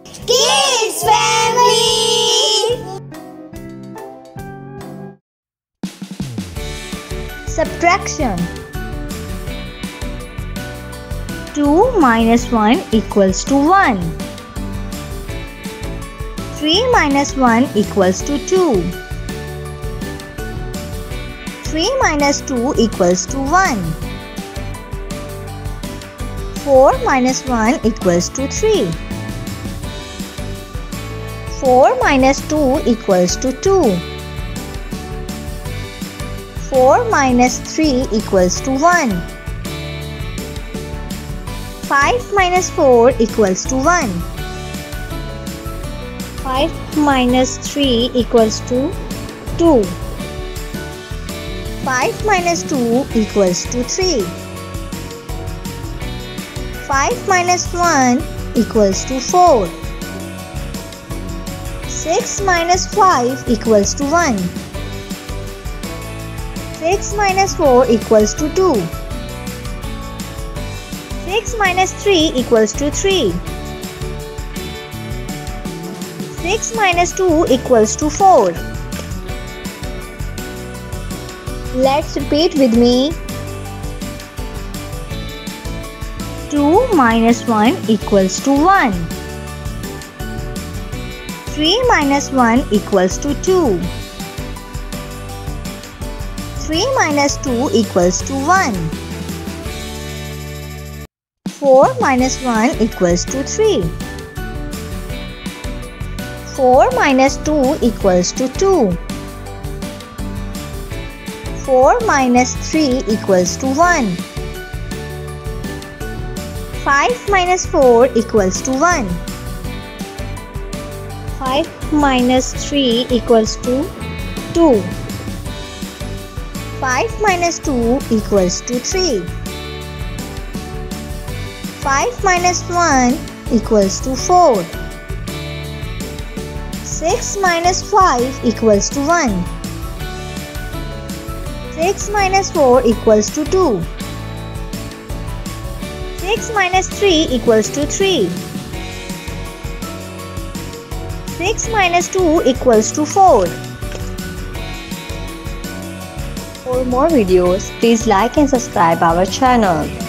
Kids Family. Subtraction. 2 minus 1 equals to 1. 3 minus 1 equals to 2. 3 minus 2 equals to 1. 4 minus 1 equals to 3. 4 minus 2 equals to 2. 4 minus 3 equals to 1. 5 minus 4 equals to 1. 5 minus 3 equals to 2. 5 minus 2 equals to 3. 5 minus 1 equals to 4. 6 minus 5 equals to 1. 6 minus 4 equals to 2. 6 minus 3 equals to 3. 6 minus 2 equals to 4. Let's repeat with me. 2 minus 1 equals to 1. 3 minus 1 equals to 2. 3 minus 2 equals to 1. 4 minus 1 equals to 3. 4 minus 2 equals to 2. 4 minus 3 equals to 1. 5 minus 4 equals to 1. 5 minus 3 equals to 2. 5 minus 2 equals to 3. 5 minus 1 equals to 4. 6 minus 5 equals to 1. 6 minus 4 equals to 2. 6 minus 3 equals to 3. 6 minus 2 equals to 4. For more videos, please like and subscribe our channel.